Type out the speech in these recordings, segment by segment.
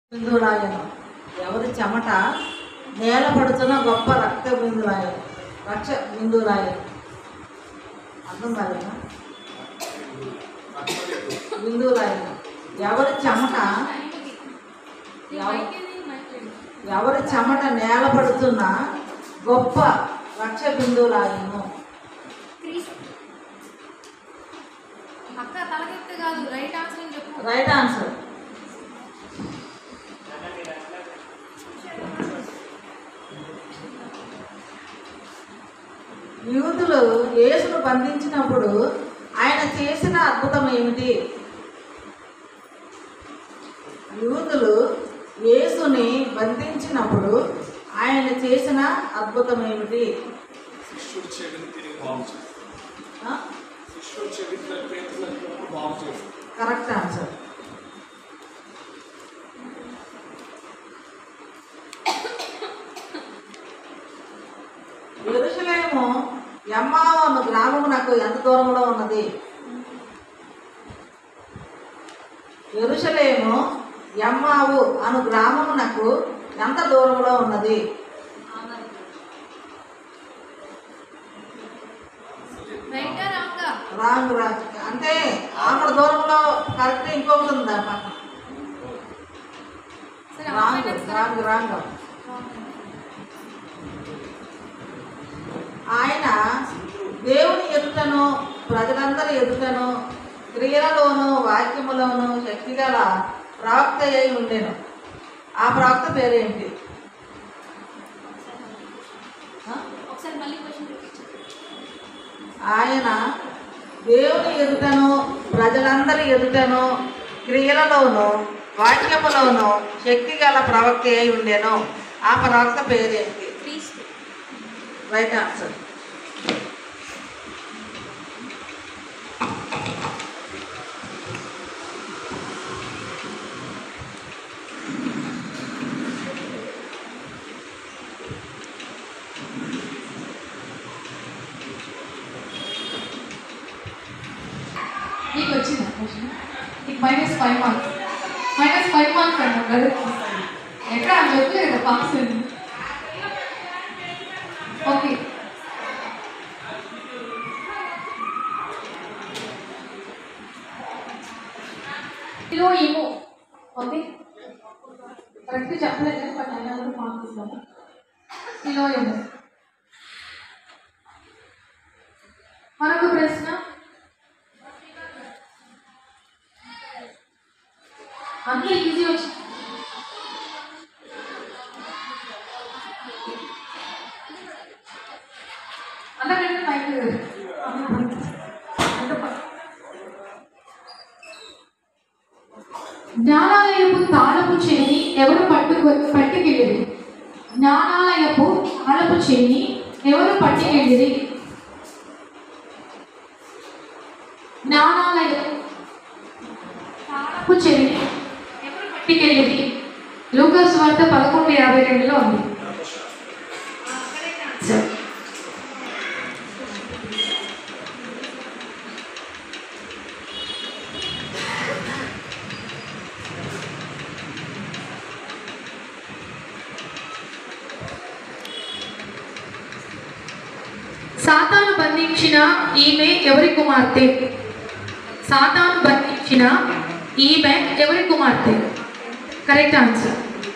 బిందువులాయను ఎవరి చెమట నేల పడుతున్న గొప్ప రక్త బిందులాయను రక్ష బిందువులాయను అర్థం కాలేదా? బిందువులాయను ఎవరి చెమట నేల పడుతున్న గొప్ప రక్ష బిందువులాయను. Right answer. యూదులు యేసును బంధించినప్పుడు ఆయన చేసిన అద్భుతం ఏమిటి? యూదులు యేసుని బంధించినప్పుడు ఆయన చేసిన అద్భుతం ఏమిటి? Correct answer. యెరూషలేము ఎమ్మావు అన్న గ్రామమునకు ఎంత దూరంలో ఉన్నది? యెరూషలేము ఎమ్మావు అను గ్రామమునకు ఎంత దూరంలో ఉన్నది? రాంగ్ రాంగ్ అంటే ఆమె దూరంలో కరెక్ట్ ఇంకొకటి ఉందా? Wrong wrong wrong. ఆయన దేవుని ఎదుటను ప్రజలందరి ఎదుటను క్రియలలోను వాక్యములోను శక్తిగల ప్రవక్త అయి ఉండేను. ఆ ప్రవక్త పేరేంటి? ఆయన దేవుని ఎదుటను ప్రజలందరి ఎదుటను క్రియలలోను వాక్యములోను శక్తిగల ప్రవక్త అయి ఉండేను. ఆ ప్రవక్త పేరేంటి? Right answer. మీకు వచ్చిందా క్వశ్చన్? మీకు -5 మార్క్స్. -5 మార్క్స్ అంటారు ఎక్కడ అని చెప్పలేదు కదా పాస్ అని. ఓకే, ఏమో ఓకే కరెక్ట్ చెప్పలేదు బట్ అయినా మార్క్స్ ఇస్తాము. కిలో ఏమో. మరొక ప్రశ్న, అందులో ఈజీ వచ్చింది. అలాగంటే పైకి జ్ఞానాలయపు తాళపు చేని ఎవరు పట్టుకెళ్ళిరి? జ్ఞానాలయపు తాళపు చేని ఎవరు పట్టుకెళ్ళిరి? జ్ఞానాలయపు తాళపు చేని ఎవరు పట్టుకెళ్ళిరి? లూకా సువార్త 11:52 ఉంది. సాతాను బంధించిన ఈమె ఎవరి కుమార్తె? సాతాను బంధించిన ఈమె ఎవరి కుమార్తె? Correct answer.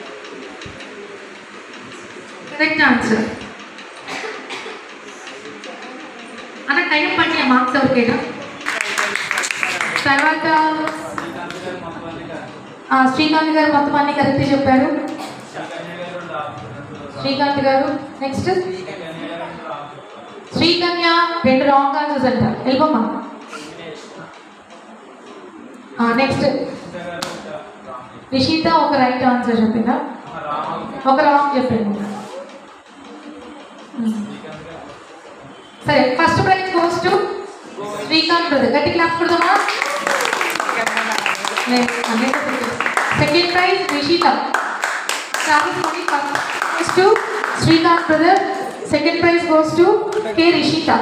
Correct answer. అన్న టైం పడిన మార్క్స్ ఎవరికైనా? తర్వాత శ్రీకాంత్ గారు మొత్తం అన్ని కరెక్ట్ చెప్పారు. శ్రీకాంత్ గారు. నెక్స్ట్ శ్రీకన్య 2 రాంగ్ ఆన్సర్స్ అంట. వెళ్ళమ్మా. నెక్స్ట్ నిషిత ఒక రైట్ ఆన్సర్ చెప్పిందా? ఒక రాంగ్ చెప్పింది. సరే, first prize goes to Srikanth brother. గట్టి క్లాప్స్ కొడదామా? Second prize Nishitha. First to Srikanth brother. Second prize goes to K. Rishita.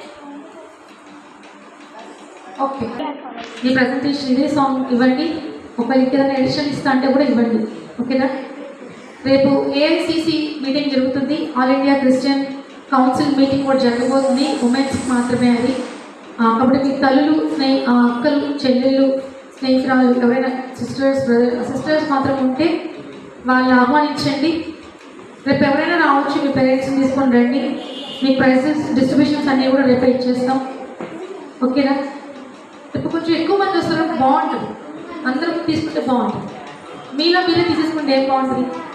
Okay. The presentation is on Ivaldi. ఒకరికి ఏదైనా ఎడిషన్ ఇస్తా అంటే కూడా ఇవ్వండి. ఓకేనా? రేపు ఏఐసిసి మీటింగ్ జరుగుతుంది. All India Christian council meeting కూడా జరగబోతుంది. ఉమెన్స్ మాత్రమే అది. కాబట్టి మీ తల్లులు అక్కలు, చెల్లెళ్ళు, స్నేహితురాలు ఎవరైనా సిస్టర్స్ మాత్రం ఉంటే వాళ్ళని ఆహ్వానించండి. రేపు ఎవరైనా రావచ్చు, మీ పేరెంట్స్ని తీసుకొని రండి. మీ ప్రైజెస్ డిస్ట్రిబ్యూషన్స్ అన్నీ కూడా రేపే ఇచ్చేస్తాం. ఓకేనా? రేపు కొంచెం ఎక్కువ మంది వస్తారు, బాగుంటుంది. అందరం తీసుకుంటే బాగుంటుంది. మీలో మీరే తీసేసుకుంటే ఏం బాగుంటుంది?